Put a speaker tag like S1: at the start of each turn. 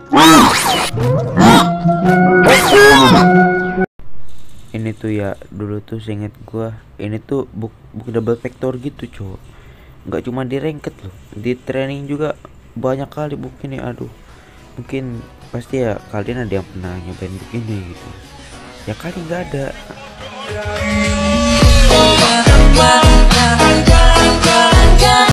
S1: Ini tuh ya, dulu tuh seinget gua ini tuh buk double factor gitu cowok, nggak cuma di ranked loh, di training juga banyak kali book ini. Aduh, mungkin pasti ya kalian ada yang pernah nyobain book ini gitu ya, kali nggak ada.